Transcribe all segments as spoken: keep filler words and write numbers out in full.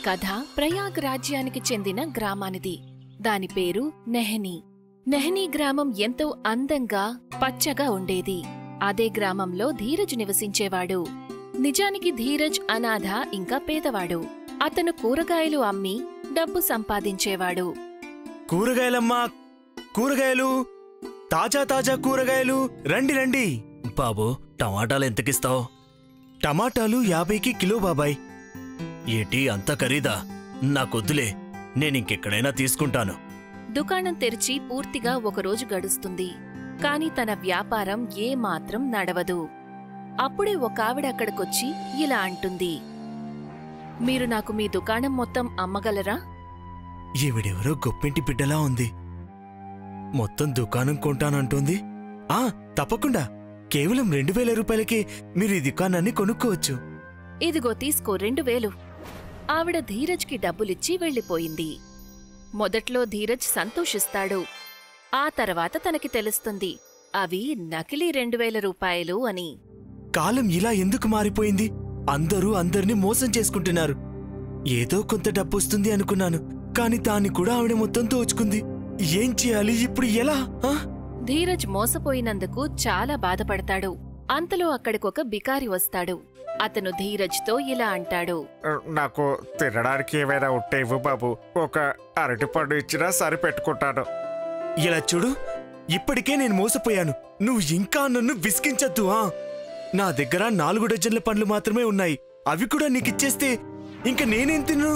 కథ ప్రయాగ్ రాజ్యానికి చెందిన గ్రామానిది. దాని పేరు నెహ్నీ. నెహ్నీ గ్రామం ఎంతో అందంగా పచ్చగా ఉండేది. అదే గ్రామంలో ధీరజ్ నివసించేవాడు. నిజానికి ధీరజ్ అనాథ ఇంకా పేదవాడు. అతను కూరగాయలు అమ్మి డబ్బు సంపాదించేవాడు. కూరగాయలమ్మా, కూరగాయలు, తాజా తాజా కూరగాయలు, రండి రండి. బాబు, టమాటాలు ఎంతకిస్తావు? టమాటాలు యాభైకి కిలో బాబాయ్. ఏటి అంత ఖరీదా? నాకొద్దులే, నేనింకెక్కడైనా తీసుకుంటాను. దుకాణం తెరిచి పూర్తిగా ఒకరోజు గడుస్తుంది. కాని తన వ్యాపారం ఏమాత్రం నడవదు. అప్పుడే ఒకావిడ అక్కడికొచ్చి ఇలా అంటుంది, మీరు నాకు మీ దుకాణం మొత్తం అమ్మగలరా? ఈవిడెవరో గొప్పింటి బిడ్డలా ఉంది. మొత్తం దుకాణం కొంటానంటోంది. ఆ తప్పకుండా, కేవలం రెండు వేల రూపాయలకి మీరు ఈ దుకాణాన్ని కొనుక్కోవచ్చు. ఇదిగో తీసుకో రెండు వేలు. ఆవిడ ధీరజ్కి డబ్బులిచ్చి వెళ్ళిపోయింది. మొదట్లో ధీరజ్ సంతోషిస్తాడు. ఆ తర్వాత తనకి తెలుస్తుంది అవి నకిలీ రెండు వేల రూపాయలు అని. కాలం ఇలా ఎందుకు మారిపోయింది? అందరూ అందర్నీ మోసం చేసుకుంటున్నారు. ఏదో కొంత డబ్బొస్తుంది అనుకున్నాను, కాని దాన్ని కూడా ఆవిడ మొత్తం దోచుకుంది. ఏం చేయాలి ఇప్పుడు? ఎలా? ధీరజ్ మోసపోయినందుకు చాలా బాధపడతాడు. అంతలో అక్కడికొక బికారి వస్తాడు. అతను ధీరజ్తో ఇలా అంటాడు, నాకు తినడానికి ఏమైనా ఉంటే ఇవ్వు బాబు. ఒక అరటిపండు ఇచ్చినా సరిపెట్టుకుంటాను. ఇలా చూడు, ఇప్పటికే నేను మోసపోయాను. నువ్వు ఇంకా నన్ను విసిగించద్దు. ఆ నా దగ్గర నాలుగు డజన్ల పండ్లు మాత్రమే ఉన్నాయి. అవి కూడా నీకిచ్చేస్తే ఇంక నేనేం తిన్ను?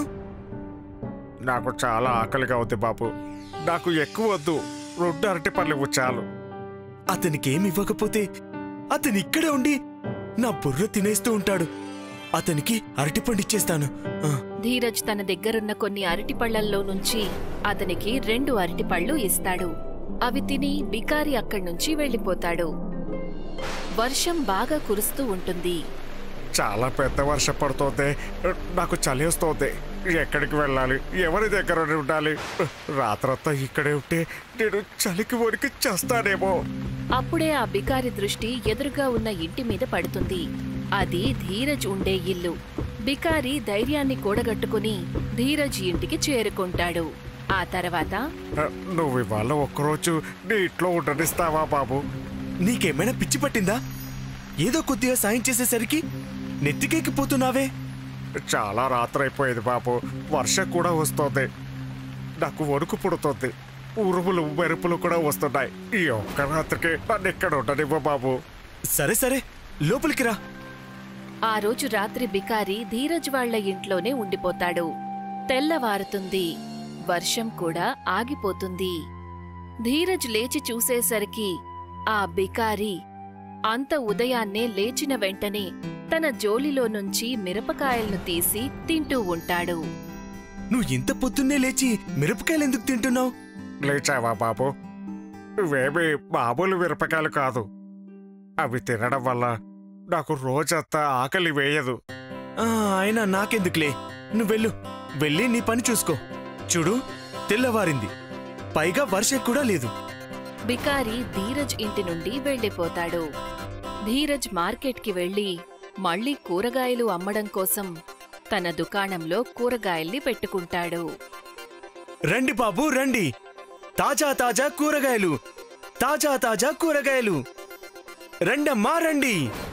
నాకు చాలా ఆకలిగా ఉంది బాబు. నాకు ఎక్కువ వద్దు, రెండు అరటి పండ్లు ఇవ్వు చాలు. అతనికేమివ్వకపోతే అతను ఇక్కడే ఉండి నా బుర్ర తినేస్తూ ఉంటాడు. అతనికి అరటిపండిచ్చేస్తాను. ధీరజ్ తన దగ్గరున్న కొన్ని అరటిపళ్లల్లో నుంచి అతనికి రెండు అరటిపళ్ళు ఇస్తాడు. అవి తిని బికారి అక్కడ్నుంచి వెళ్ళిపోతాడు. వర్షం బాగా కురుస్తూ ఉంటుంది. చాలా పెద్ద వర్షం పడుతోంది. నాకు చలి వస్తోంది. ఎక్కడికి వెళ్ళాలి? ఎవరి దగ్గర ఉండాలి? రాత్రంతా ఇక్కడే ఉంటే నేను చలికి వణికి చేస్తానేమో. అప్పుడే ఆ బికారి దృష్టి ఎదురుగా ఉన్న ఇంటి మీద పడుతుంది. అది ధీరజ్ ఉండే ఇల్లు. బికారి ధైర్యాన్ని కూడగట్టుకుని ధీరజ్ ఇంటికి చేరుకుంటాడు. ఆ తర్వాత, నువ్వు ఇవాళ ఒక్కరోజు నీ ఇంట్లో ఉండనిస్తావా బాబు? నీకేమైనా పిచ్చి పట్టిందా? ఏదో కొద్దిగా సాయం చేసేసరికి నెత్తికెక్కిపోతున్నావే. చాలా రాత్రైపోయేది బాబు. వర్షం కూడా వస్తోంది. నాకు వణుకు పుడుతోంది. ఉరుములు మెరుపులు కూడా వస్తున్నాయి. ఈ ఒక్క రాత్రికి నన్ను ఎక్కడ ఉండనివ్వ బాబు. సరే సరే, లోపలికి రా. ఆ రోజు రాత్రి బికారి ధీరజ్ వాళ్ల ఇంట్లోనే ఉండిపోతాడు. తెల్లవారుతుంది. వర్షం కూడా ఆగిపోతుంది. ధీరజ్ లేచి చూసేసరికి ఆ బికారి అంత ఉదయాన్నే లేచిన వెంటనే తన జోలిలో నుంచి మిరపకాయలను తీసి తింటూ ఉంటాడు. నువ్వు ఇంత పొద్దున్నే లేచి మిరపకాయలెందుకు తింటున్నావు? లేచావా బాబు? ఇవేమీ మామూలు మిరపకాయలు కాదు. అవి తినడం వల్ల నాకు రోజంతా ఆకలి వేయదు. అయినా నాకెందుకులే, నువ్వెళ్ళు. వెళ్ళి నీ పని చూసుకో. చూడు, తెల్లవారింది, పైగా వర్షం కూడా లేదు. బికారి ధీరజ్ ఇంటి నుండి వెళ్ళిపోతాడు. ధీరజ్ మార్కెట్కి వెళ్లి మళ్లీ కూరగాయలు అమ్మడం కోసం తన దుకాణంలో కూరగాయల్ని పెట్టుకుంటాడు. రండి బాబు రండి, తాజా తాజా కూరగాయలు, తాజా తాజా కూరగాయలు, రండమ్మా రండి.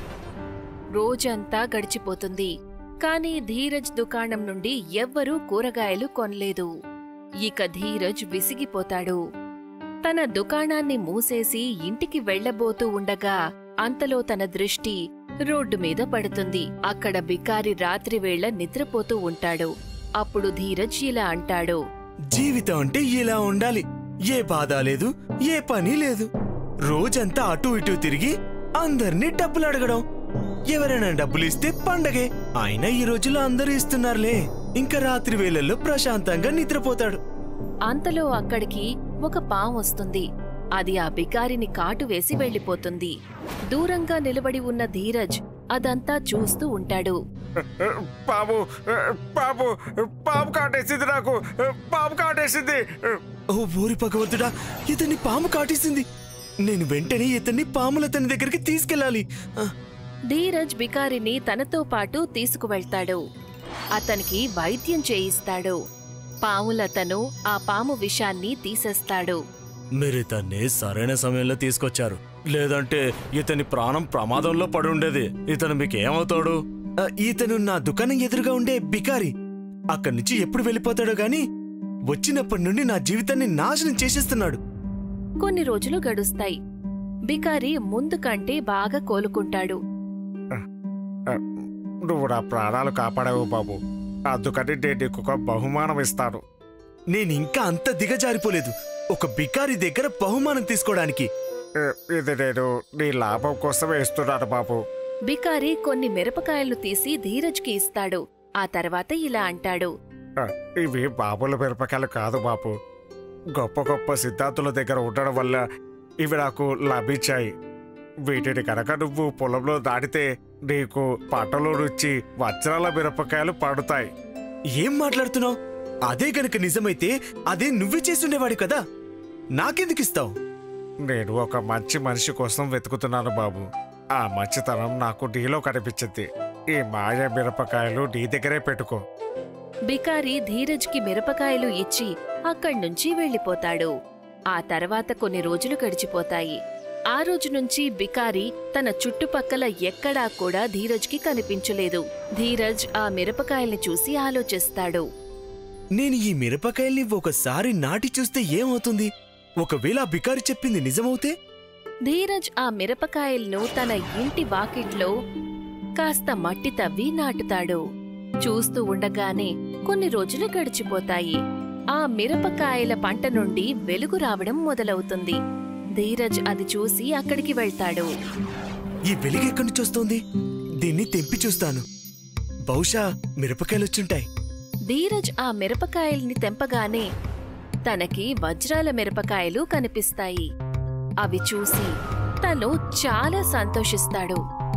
రోజంతా గడిచిపోతుంది. కాని ధీరజ్ దుకాణం నుండి ఎవ్వరూ కూరగాయలు కొనలేదు. ఇక ధీరజ్ విసిగిపోతాడు. తన దుకాణాన్ని మూసేసి ఇంటికి వెళ్లబోతూ ఉండగా అంతలో తన దృష్టి రోడ్డు మీద పడుతుంది. అక్కడ బికారి రాత్రివేళ నిద్రపోతూ ఉంటాడు. అప్పుడు ధీరజ్ ఇలా అంటాడు, జీవితం అంటే ఇలా ఉండాలి. ఏ బాధ లేదు, ఏ పని లేదు. రోజంతా అటూ ఇటూ తిరిగి అందర్నీ డబ్బులు అడగడం. ఎవరైనా డబ్బులిస్తే పండగే. అయినా ఈ రోజుల్లో అందరూ ఇస్తున్నారులే. ఇంకా రాత్రి వేళల్లో ప్రశాంతంగా నిద్రపోతాడు. అంతలో అక్కడికి ఒక పాము వస్తుంది. అది ఆ బికారిని కాటు వేసి వెళ్లిపోతుంది. దూరంగా నిలబడి ఉన్న ధీరజ్ అదంతా చూస్తూ ఉంటాడు. బాబు బాబు పాము కాటేసింది, నాకు పాము కాటేసింది. ఓ ఊరి భగవంతుడా, ఇతన్ని పాము కాటేసింది. నేను వెంటనే ఇతన్ని పాములతని దగ్గరికి తీసుకెళ్ళాలి. ధీరజ్ బికారిని తనతో పాటు తీసుకువెళ్తాడు. అతనికి వైద్యం చేయిస్తాడు. పాములతను ఆ పాము విషాన్ని తీసేస్తాడు. మీరితన్ని సరైన సమయంలో తీసుకొచ్చారు, లేదంటే ఇతని ప్రాణం ప్రమాదంలో పడుండేది. ఇతను మీకేమవుతాడు? ఆ, ఇతను నా దుకాణం ఎదురుగా ఉండే బికారి. అక్కడి నుంచి ఎప్పుడు వెళ్ళిపోతాడో గాని వచ్చినప్పటి నుండి నా జీవితాన్ని నాశనం చేసేస్తున్నాడు. కొన్ని రోజులు గడుస్తాయి. బికారి ముందు కంటే బాగా కోలుకుంటాడు. నువ్వు నా ప్రాణాలు కాపాడావు బాబు, అందుకని నేను నీకు ఒక బహుమానం ఇస్తాను. నేనింకా అంత దిగజారిపోలేదు ఒక బికారి దగ్గర బహుమానం తీసుకోవడానికి. ఏ, ఇది నేను నీ లాభం కోసమే ఇస్తున్నాను బాబు. బికారి కొన్ని మిరపకాయలు తీసి ధీరజ్కి ఇస్తాడు. ఆ తర్వాత ఇలా అంటాడు. ఆ, ఇవి మామూలు మిరపకాయలు కాదు బాబు. గొప్ప గొప్ప సిద్ధాంతుల దగ్గర ఉండడం వల్ల ఇవి నాకు లభించాయి. వీటిని కనుక నువ్వు పొలంలో దాడితే నీకు పంటలో నుంచి వజ్రాల మిరపకాయలు పడుతాయి. ఏం మాట్లాడుతున్నావు? అదే గనక నిజమైతే అదే నువ్వే చేసుండేవాడు కదా, నాకెందుకిస్తావు? నేను ఒక మంచి మనిషి కోసం వెతుకుతున్నాను బాబు. ఆ మంచితనం నాకు నీలో కనిపించింది. ఈ మాయ మిరపకాయలు నీ దగ్గరే పెట్టుకో. బికారి ధీరజ్కి మిరపకాయలు ఇచ్చి అక్కడ్నుంచి వెళ్ళిపోతాడు. ఆ తర్వాత కొన్ని రోజులు గడిచిపోతాయి. ఆ రోజు నుంచి బికారి తన చుట్టుపక్కల ఎక్కడా కూడా ధీరజ్కి కనిపించలేదు. ధీరజ్ ఆ మిరపకాయల్ని చూసి ఆలోచిస్తాడు. నేను ఈ మిరపకాయల్ని ఒకసారి నాటి చూస్తే ఏమవుతుంది? ఒకవేళ ఆ బికారి చెప్పింది నిజమవుతే? ధీరజ్ ఆ మిరపకాయలను తన ఇంటి వాకిట్లో కాస్త మట్టి తవ్వి నాటుతాడు. చూస్తూ ఉండగానే కొన్ని రోజులు గడిచిపోతాయి. ఆ మిరపకాయల పంట నుండి వెలుగు రావడం మొదలవుతుంది. ధీరజ్ అది చూసి అక్కడికి వెళ్తాడు. ఈ వెలుగు ఎక్కడి నుంచి వస్తోంది? దీన్ని తెంపి చూస్తాను, బహుశా మిరపకాయలొచ్చుంటాయి. ధీరజ్ ఆ మిరపకాయల్ని తెంపగానే తనకి వజ్రాల మిరపకాయలు కనిపిస్తాయి. అవి చూసి తను చాలా సంతోషిస్తాడు.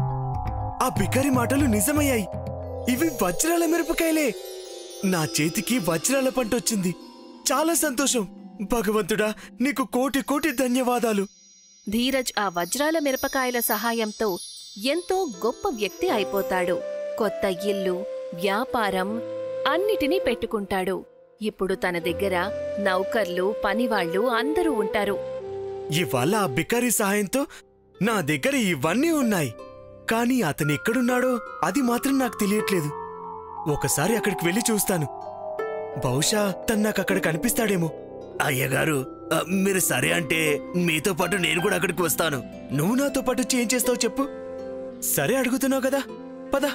ఆ బికారి మాటలు నిజమయ్యాయి. ఇవి వజ్రాల మిరపకాయలే. నా చేతికి వజ్రాల పంట వచ్చింది. చాలా సంతోషం. భగవంతుడా, నీకు కోటి కోటి ధన్యవాదాలు. ధీరజ్ ఆ వజ్రాల మిరపకాయల సహాయంతో ఎంతో గొప్ప వ్యక్తి అయిపోతాడు. కొత్త ఇల్లు, వ్యాపారం అన్నిటినీ పెట్టుకుంటాడు. ఇప్పుడు తన దగ్గర నౌకర్లు, పనివాళ్లు అందరూ ఉంటారు. ఇవాళ ఆ బికారి సహాయంతో నా దగ్గర ఇవన్నీ ఉన్నాయి. కానీ అతను ఎక్కడున్నాడో అది మాత్రం నాకు తెలియట్లేదు. ఒకసారి అక్కడికి వెళ్ళి చూస్తాను. బహుశా తను నాకు అక్కడ కనిపిస్తాడేమో. అయ్యగారు, ఆ, మీరు సరే అంటే మీతో పాటు నేను కూడా అక్కడికి వస్తాను. నువ్వు నాతో పాటు వచ్చి ఏం చేస్తావు చెప్పు? సరే అడుగుతున్నావు కదా, పద.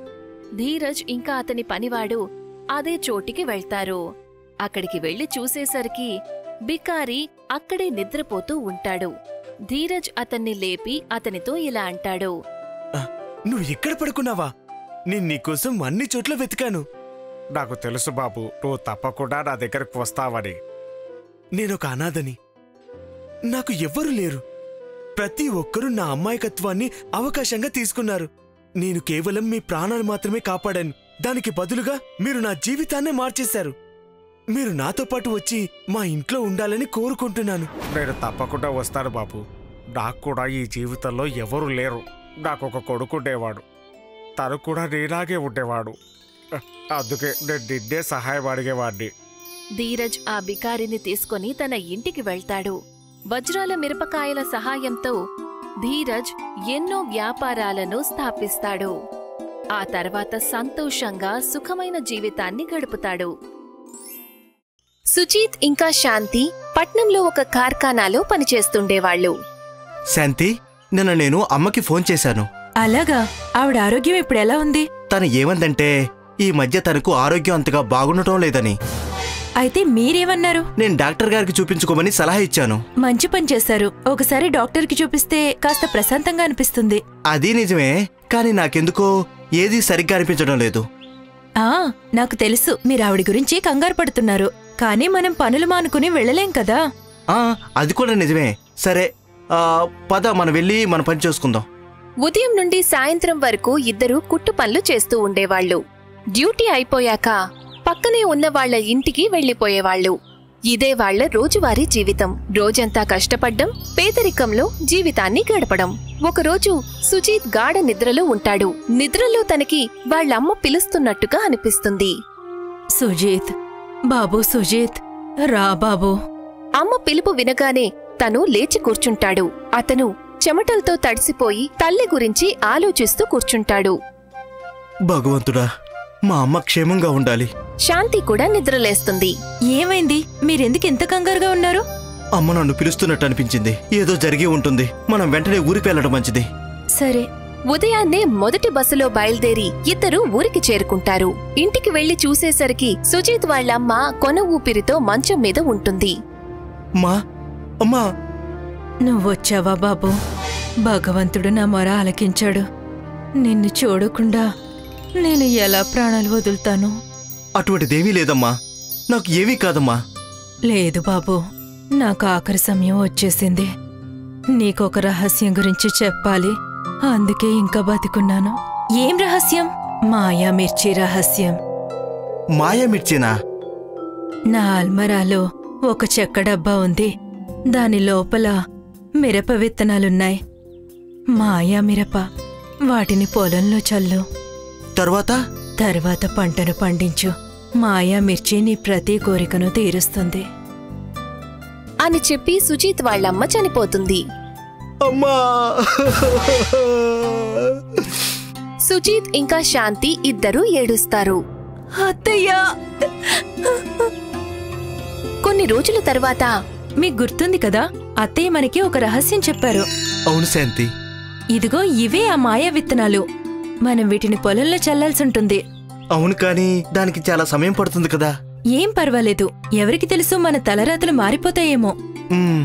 ధీరజ్ ఇంకా అతని పనివాడు అదే చోటికి వెళ్తారు. అక్కడికి వెళ్లి చూసేసరికి బికారి అక్కడే నిద్రపోతూ ఉంటాడు. ధీరజ్ అతన్ని లేపి అతనితో ఇలా అంటాడు. ఆ, నువ్వు ఇక్కడ పడుకున్నావా? నేను నీకోసం అన్ని చోట్ల వెతికాను. నాకు తెలుసు బాబు, నువ్వు తప్పకుండా నా దగ్గరకు వస్తావని. నేనొక అనాథని. నాకు ఎవ్వరూ లేరు. ప్రతి ఒక్కరూ నా అమాయకత్వాన్ని అవకాశంగా తీసుకున్నారు. నేను కేవలం మీ ప్రాణాలు మాత్రమే కాపాడాను. దానికి బదులుగా మీరు నా జీవితాన్నే మార్చేశారు. మీరు నాతో పాటు వచ్చి మా ఇంట్లో ఉండాలని కోరుకుంటున్నాను. నేను తప్పకుండా వస్తాను బాబు. నాకు కూడా ఈ జీవితంలో ఎవరూ లేరు. నాకు ఒక కొడుకుండేవాడు. తను కూడా నీలాగే ఉండేవాడు. అందుకే నేను నిన్నే సహాయం అడిగేవాడిని. ధీరజ్ ఆ బికారిని తీసుకుని తన ఇంటికి వెళ్తాడు. వజ్రాల మిరపకాయల సహాయంతో ధీరజ్ ఎన్నో వ్యాపారాలను స్థాపిస్తాడు. ఆ తర్వాత సంతోషంగా సుఖమైన జీవితాన్ని గడుపుతాడు. సుజీత్ ఇంకా శాంతి పట్నంలో ఒక కార్ఖానాలో పనిచేస్తుండేవాళ్లు. శాంతి, నిన్న నేను అమ్మకి ఫోన్ చేశాను. అలాగా? ఆవిడ ఆరోగ్యం ఇప్పుడు ఎలా ఉంది? తను ఏమందంటే ఈ మధ్య తనకు ఆరోగ్యం అంతగా బాగుండటం లేదని. అయితే మీరేమన్నారు? నేను డాక్టర్ గారికి చూపించుకోమని సలహా ఇచ్చాను. మంచి పని చేశారు. ఒకసారి డాక్టర్కి చూపిస్తే కాస్త ప్రశాంతంగా అనిపిస్తుంది. అది నిజమే, కానీ నాకెందుకో ఏదీ సరిగ్గా అనిపించడం లేదు. ఆ నాకు తెలుసు మీరు ఆవిడ గురించి కంగారు పడుతున్నారు. కానీ మనం పనులు మానుకుని వెళ్ళలేం కదా. ఆ అది కూడా నిజమే. సరే, ఆ పద మనం వెళ్ళి మన పని చూసుకుందాం. ఉదయం నుండి సాయంత్రం వరకు ఇద్దరూ కుట్టు పనులు చేస్తూ ఉండేవాళ్లు. డ్యూటీ అయిపోయాక పక్కనే ఉన్న వాళ్ల ఇంటికి వెళ్లిపోయేవాళ్లు. ఇదే వాళ్ల రోజువారీ జీవితం. రోజంతా కష్టపడ్డం, పేదరికంలో జీవితాన్ని గడపడం. ఒకరోజు సుజీత్ గాఢ నిద్రలో ఉంటాడు. నిద్రలో తనకి వాళ్లమ్మ పిలుస్తున్నట్టుగా అనిపిస్తుంది. సుజీత్, బాబు సుజీత్, రా బాబు. అమ్మ పిలుపు వినగానే తను లేచి కూర్చుంటాడు. అతను చెమటలతో తడిసిపోయి తల్లి గురించి ఆలోచిస్తూ కూర్చుంటాడు. భగవంతుడా, మా అమ్మ క్షేమంగా ఉండాలి. శాంతి కూడా నిద్రలేస్తుంది. ఏమైంది? మీరెందుకు ఇంత కంగారుగా ఉన్నారు? అమ్మ నన్ను పిలుస్తున్నట్టు అనిపించింది. ఏదో జరిగి ఉంటుంది. మనం వెంటనే ఊరికి వెళ్ళడం మంచిది. సరే. ఉదయాన్నే మొదటి బస్సులో బయలుదేరి ఇద్దరూ ఊరికి చేరుకుంటారు. ఇంటికి వెళ్లి చూసేసరికి సుజీత్ వాళ్లమ్మ కొన ఊపిరితో మంచం మీద ఉంటుంది. మా అమ్మా, నువ్వొచ్చావా బాబు? భగవంతుడు నా మొర ఆలకించాడు. నిన్ను చూడకుండా నేను ఎలా ప్రాణాలు వదులుతాను? అటువంటిదేమీ లేదమ్మా. నాకు ఏమీ కాదమ్మా. లేదు బాబు, నాకు ఆఖరి సమయం వచ్చేసింది. నీకొక రహస్యం గురించి చెప్పాలి. అందుకే ఇంకా బతికున్నాను. ఏం రహస్యం? మాయా మిర్చి రహస్యం. మాయా మిర్చినా? నా అల్మరాలో ఒక చెక్క డబ్బా ఉంది. దాని లోపల మిరప విత్తనాలున్నాయి. మాయా మిరప. వాటిని పొలంలో చల్లు. తర్వాత? తర్వాత పంటను పండించు. మాయా మిర్చి నీ ప్రతి కోరికను తీరుస్తుంది అని చెప్పి సుజీత్ వాళ్లమ్మ చనిపోతుంది. అమ్మా! సుజీత్ ఇంకా శాంతి ఇద్దరూ ఏడుస్తారు. అత్తయ్యా! కొన్ని రోజుల తర్వాత, మీకు గుర్తుంది కదా, అత్తయ్య మనకి ఒక రహస్యం చెప్పారు. అవును శాంతి. ఇదిగో ఇవే ఆ మాయా విత్తనాలు. మనం వీటిని పొలంలో చల్లాల్సుంటుంది. అవును, కానీ దానికి చాలా సమయం పడుతుంది కదా. ఏం పర్వాలేదు. ఎవరికి తెలుసు, మన తలరాతలు మారిపోతాయేమో. మ్మ్.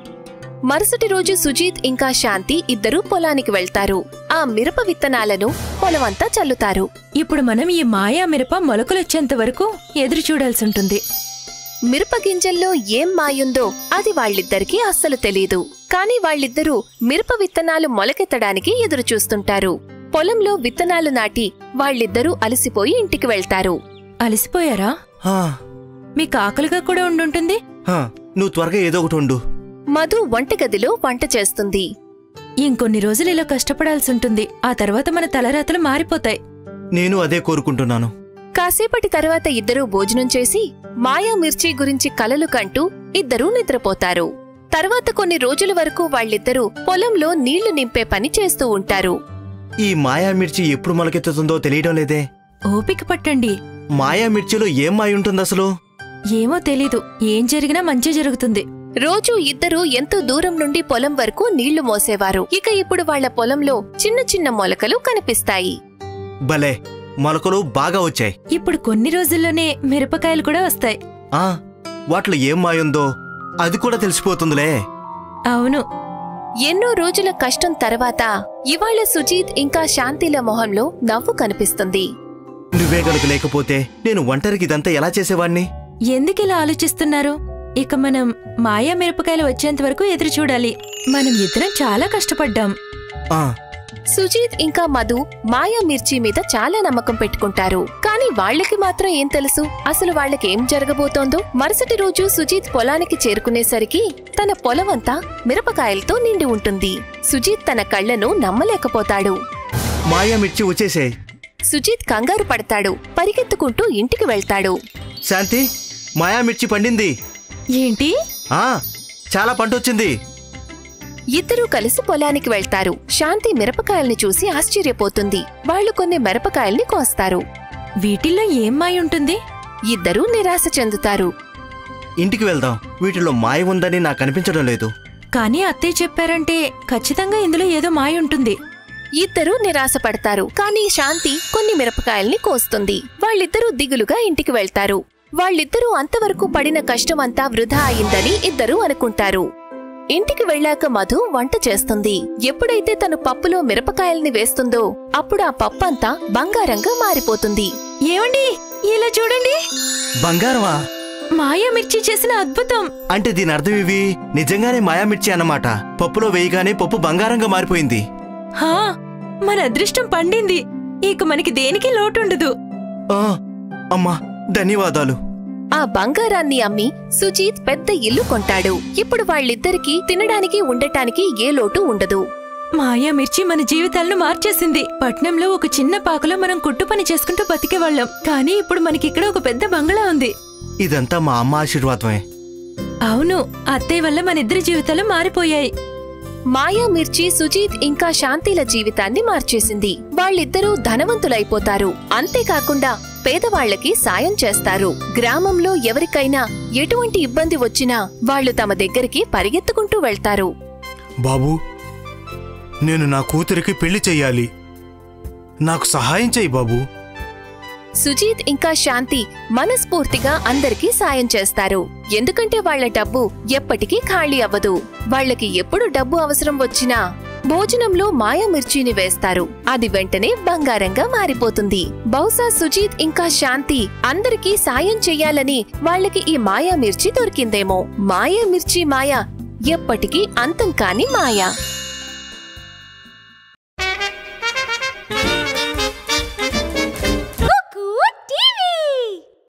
మరుసటి రోజు సుజీత్ ఇంకా శాంతి ఇద్దరూ పొలానికి వెళ్తారు. ఆ మిరప విత్తనాలను పొలమంతా చల్లుతారు. ఇప్పుడు మనం ఈ మాయా మిరప మొలకలొచ్చేంత వరకు ఎదురు చూడాల్సుంటుంది. మిరప గింజల్లో ఏం మాయుందో అది వాళ్ళిద్దరికీ అస్సలు తెలీదు. కాని వాళ్ళిద్దరూ మిరప విత్తనాలు మొలకెత్తడానికి ఎదురుచూస్తుంటారు. పొలంలో విత్తనాలు నాటి వాళ్ళిద్దరూ అలసిపోయి ఇంటికి వెళ్తారు. అలసిపోయారా? హా, మీకు ఆకలిగా కూడా ఉండుంటుంది. హా, నువ్వు త్వరగా ఏదో ఒకటి ఉండు. మధు వంటగదిలో వంట చేస్తుంది. ఇంకొన్ని రోజులు ఇలా కష్టపడాల్సుంటుంది. ఆ తర్వాత మన తలరాతలు మారిపోతాయి. నేను అదే కోరుకుంటున్నాను. కాసేపటి తర్వాత ఇద్దరూ భోజనం చేసి మాయా మిర్చి గురించి కలలు కంటూ ఇద్దరూ నిద్రపోతారు. తర్వాత కొన్ని రోజుల వరకు వాళ్ళిద్దరూ పొలంలో నీళ్లు నింపే పని చేస్తూ ఉంటారు. ఈ మాయా మిర్చి ఎప్పుడు మొలకెత్తుతుందో తెలియడం లేదే. ఓపిక పట్టండి. మాయా మిర్చిలో ఏం మాయ ఉంటుంది అసలు? ఏమో తెలీదు. ఏం జరిగినా మంచి జరుగుతుంది. రోజూ ఇద్దరూ ఎంతో దూరం నుండి పొలం వరకు నీళ్లు మోసేవారు. ఇక ఇప్పుడు వాళ్ల పొలంలో చిన్న చిన్న మొలకలు కనిపిస్తాయి. భలే, మొలకలు బాగా వచ్చాయి. ఇప్పుడు కొన్ని రోజుల్లోనే మిరపకాయలు కూడా వస్తాయి. ఆ, వాటిలో ఏం మాయుందో అది కూడా తెలిసిపోతుందిలే. అవును. ఎన్నో రోజుల కష్టం తర్వాత ఇవాళ సుజీత్ ఇంకా శాంతిల మొహంలో నవ్వు కనిపిస్తుంది. నువ్వే గనుక లేకపోతే నేను ఒంటరికి ఇదంతా ఎలా చేసేవాణ్ణి? ఎందుకిలా ఆలోచిస్తున్నారు? ఇక మనం మాయా మిరపకాయలు వచ్చేంత వరకు ఎదురు చూడాలి. మనం ఇద్దరం చాలా కష్టపడ్డాం. ఆ, సుజీత్ ఇంకా మధు మాయా మిర్చి మీద చాలా నమ్మకం పెట్టుకుంటారు. కానీ వాళ్లకి మాత్రం ఏం తెలుసు అసలు వాళ్లకేం జరగబోతోందో. మరుసటి రోజు సుజీత్ పొలానికి చేరుకునేసరికి తన పొలమంతా మిరపకాయలతో నిండి ఉంటుంది. సుజీత్ తన కళ్లను నమ్మలేకపోతాడు. మాయా మిర్చి వచ్చేసే. సుజీత్ కంగారు పడతాడు. పరిగెత్తుకుంటూ ఇంటికి వెళ్తాడు. శాంతి, మాయా మిర్చి పండింది. ఏంటి? ఆ, చాలా పంటొచ్చింది. ఇద్దరూ కలిసి పొలానికి వెళ్తారు. శాంతి మిరపకాయల్ని చూసి ఆశ్చర్యపోతుంది. వాళ్లు కొన్ని మిరపకాయల్ని కోస్తారు. వీటిల్లో ఏం మాయ ఉంటుంది? ఇద్దరూ నిరాశ చెందుతారు. ఇంటికి వెళ్దాం. వీటిలో మాయ ఉందని నాకు అనిపించడం లేదు. కానీ అత్తయ్య చెప్పారంటే ఖచ్చితంగా ఇందులో ఏదో మాయ ఉంటుంది. ఇద్దరూ నిరాశ పడతారు. కానీ శాంతి కొన్ని మిరపకాయల్ని కోస్తుంది. వాళ్ళిద్దరూ దిగులుగా ఇంటికి వెళ్తారు. వాళ్ళిద్దరూ అంతవరకు పడిన కష్టమంతా వృధా అయిందని ఇద్దరూ అనుకుంటారు. ఇంటికి వెళ్ళాక మధు వంట చేస్తుంది. ఎప్పుడైతే తను పప్పులో మిరపకాయల్ని వేస్తుందో అప్పుడు ఆ పప్పంతా బంగారంగా మారిపోతుంది. ఏమండి, ఇలా చూడండి. బంగారమా? మాయా మిర్చి చేసిన అద్భుతం. అంటే దీని అర్థం ఇవి నిజంగానే మాయా మిర్చి అన్నమాట. పప్పులో వేయగానే పప్పు బంగారంగా మారిపోయింది. హా, మన అదృష్టం పండింది. ఇక మనకి దేనికి లోటుండదు. ఆ, అమ్మా ధన్యవాదాలు. ఆ బంగారాన్ని అమ్మి సుజీత్ పెద్ద ఇల్లు కొంటాడు. ఇప్పుడు వాళ్ళిద్దరికీ తినడానికి ఉండటానికి ఏ లోటు ఉండదు. మాయా మిర్చి మన జీవితాలను మార్చేసింది. పట్నంలో ఒక చిన్న పాకలో మనం కుట్టు పని చేసుకుంటూ బతికేవాళ్ళం, కానీ ఇప్పుడు మనకిక్కడ ఒక పెద్ద బంగళా ఉంది. ఇదంతా మా అమ్మ ఆశీర్వాదమే. అవును, అత్తయ్య వల్ల మన ఇద్దరి జీవితాలు మారిపోయాయి. మాయా మిర్చి సుజీత్ ఇంకా శాంతిల జీవితాన్ని మార్చేసింది. వాళ్ళిద్దరూ ధనవంతులైపోతారు. అంతేకాకుండా పేదవాళ్లకి సాయం చేస్తారు. గ్రామంలో ఎవరికైనా ఎటువంటి ఇబ్బంది వచ్చినా వాళ్లు తమ దగ్గరికి పరిగెత్తుకుంటూ వెళ్తారు. బాబూ, నేను నా కూతురికి పెళ్లి చెయ్యాలి, నాకు సహాయం చెయ్యి బాబూ. సుజీత్ ఇంకా శాంతి మనస్ఫూర్తిగా అందరికీ సాయం చేస్తారు. ఎందుకంటే వాళ్ల డబ్బు ఎప్పటికీ ఖాళీ అవ్వదు. వాళ్లకి ఎప్పుడు డబ్బు అవసరం వచ్చినా భోజనంలో మాయా మిర్చిని వేస్తారు. అది వెంటనే బంగారంగా మారిపోతుంది. బహుశా సుజీత్ ఇంకా శాంతి అందరికీ సాయం చెయ్యాలని వాళ్లకి ఈ మాయా మిర్చి దొరికిందేమో. మాయా మిర్చి మాయ ఎప్పటికీ అంతం కాని మాయ.